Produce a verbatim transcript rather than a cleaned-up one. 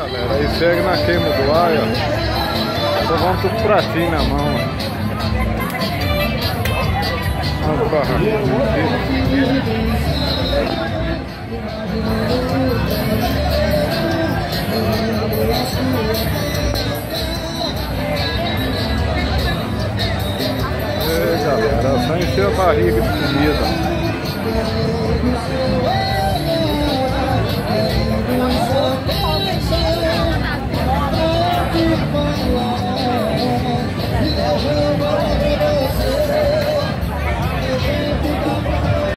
galera, aí segue na queima do ar, ó. Só vamos com os pratinhos na mão, ó. Vamos barraquinho aqui. É galera, só encher a barriga de comida.